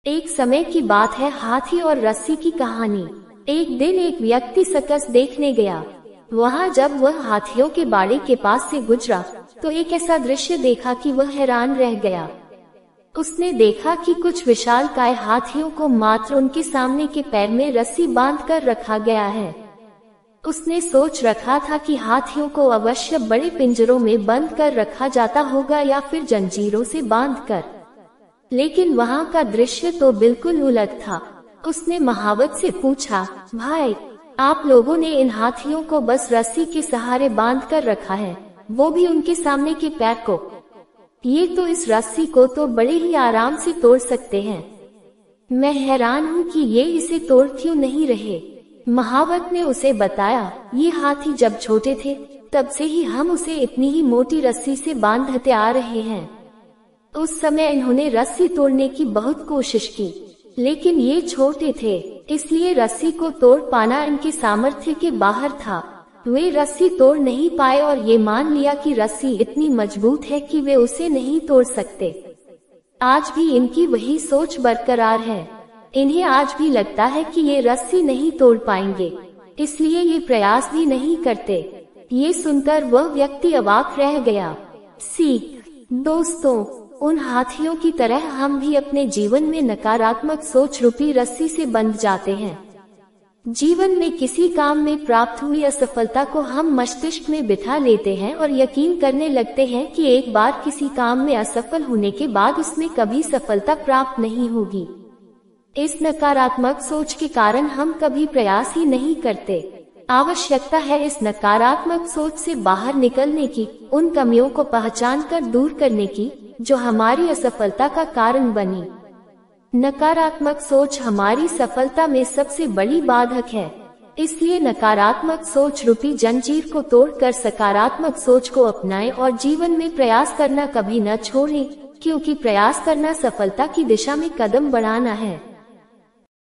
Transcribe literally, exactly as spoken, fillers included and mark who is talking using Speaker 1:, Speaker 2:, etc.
Speaker 1: एक समय की बात है, हाथी और रस्सी की कहानी। एक दिन एक व्यक्ति सर्कस देखने गया। वहाँ जब वह हाथियों के बाड़े के पास से गुजरा तो एक ऐसा दृश्य देखा कि वह हैरान रह गया। उसने देखा कि कुछ विशालकाय हाथियों को मात्र उनके सामने के पैर में रस्सी बांधकर रखा गया है। उसने सोच रखा था कि हाथियों को अवश्य बड़े पिंजरों में बंद कर रखा जाता होगा या फिर जंजीरों से बांधकर, लेकिन वहाँ का दृश्य तो बिल्कुल उलट था। उसने महावत से पूछा, भाई, आप लोगों ने इन हाथियों को बस रस्सी के सहारे बांध कर रखा है, वो भी उनके सामने के पैर को। ये तो इस रस्सी को तो बड़े ही आराम से तोड़ सकते हैं। मैं हैरान हूँ कि ये इसे तोड़ क्यों नहीं रहे। महावत ने उसे बताया, ये हाथी जब छोटे थे तब से ही हम उसे इतनी ही मोटी रस्सी से बांधते आ रहे हैं। उस समय इन्होंने रस्सी तोड़ने की बहुत कोशिश की, लेकिन ये छोटे थे, इसलिए रस्सी को तोड़ पाना इनके सामर्थ्य के बाहर था। वे रस्सी तोड़ नहीं पाए और ये मान लिया कि रस्सी इतनी मजबूत है कि वे उसे नहीं तोड़ सकते। आज भी इनकी वही सोच बरकरार है। इन्हें आज भी लगता है कि ये रस्सी नहीं तोड़ पाएंगे, इसलिए ये प्रयास भी नहीं करते। ये सुनकर वह व्यक्ति अवाक रह गया। सीख, दोस्तों, उन हाथियों की तरह हम भी अपने जीवन में नकारात्मक सोच रूपी रस्सी से बंध जाते हैं। जीवन में किसी काम में प्राप्त हुई असफलता को हम मस्तिष्क में बिठा लेते हैं और यकीन करने लगते हैं कि एक बार किसी काम में असफल होने के बाद उसमें कभी सफलता प्राप्त नहीं होगी। इस नकारात्मक सोच के कारण हम कभी प्रयास ही नहीं करते। आवश्यकता है इस नकारात्मक सोच से बाहर निकलने की, उन कमियों को पहचान कर दूर करने की जो हमारी असफलता का कारण बनी। नकारात्मक सोच हमारी सफलता में सबसे बड़ी बाधक है, इसलिए नकारात्मक सोच रूपी जंजीर को तोड़कर सकारात्मक सोच को अपनाएं और जीवन में प्रयास करना कभी न छोड़ें, क्योंकि प्रयास करना सफलता की दिशा में कदम बढ़ाना है।